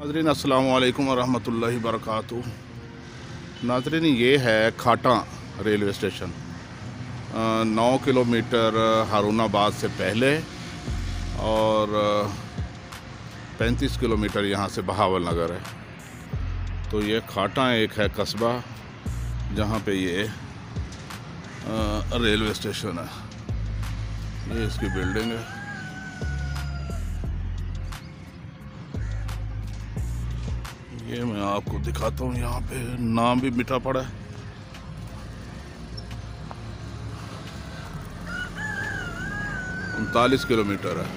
नाज़रीन अस्सलाम वालेकुम वरहमतुल्लाहि वबरकातुहू। नाज़रीन ये है खाटा रेलवे स्टेशन। 9 किलोमीटर हारूनाबाद से पहले और 35 किलोमीटर यहाँ से बहावलनगर है। तो ये खाटा एक है कस्बा जहाँ पे ये रेलवे स्टेशन है। ये इसकी बिल्डिंग है। ये मैं आपको दिखाता हूँ, यहाँ पे नाम भी मिटा पड़ा है। उनतालीस किलोमीटर है।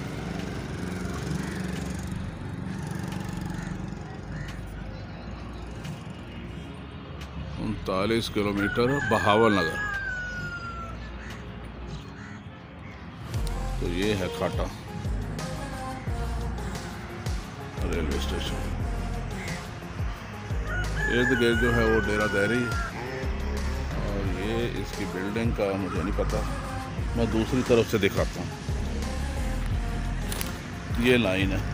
उनतालीस किलोमीटर बहावलनगर। तो ये है खाटा रेलवे स्टेशन। इर्द गिर्द जो है वो डेरा दहरी और ये इसकी बिल्डिंग का मुझे नहीं पता, मैं दूसरी तरफ से दिखाता हूँ। ये लाइन है।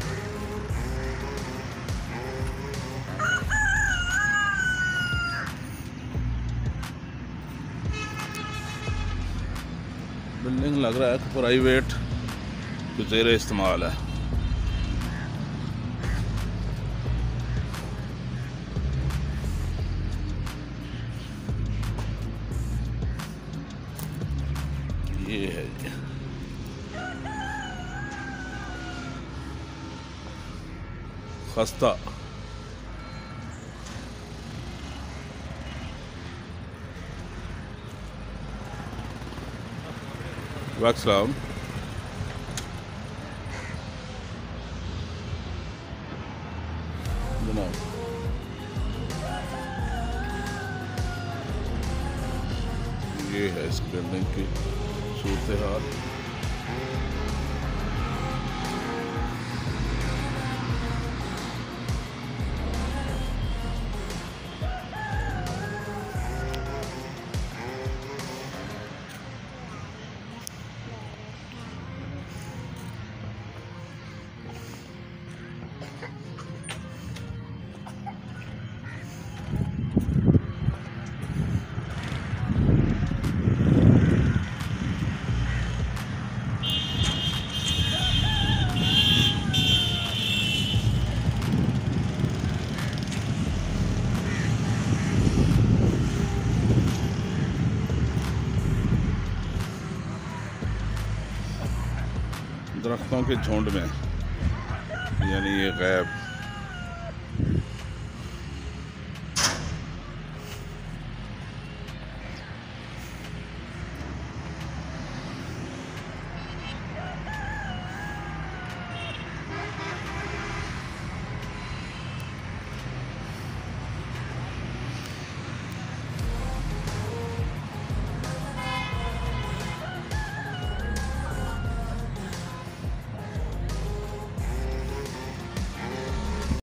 बिल्डिंग लग रहा है कि प्राइवेट ज़ेरे इस्तेमाल है। ये है खस्ता। वैक्सलाम जनाब। ये है इस बिल्डिंग की सूरत हाल। दरख्तों के झुंड में, यानी ये गैब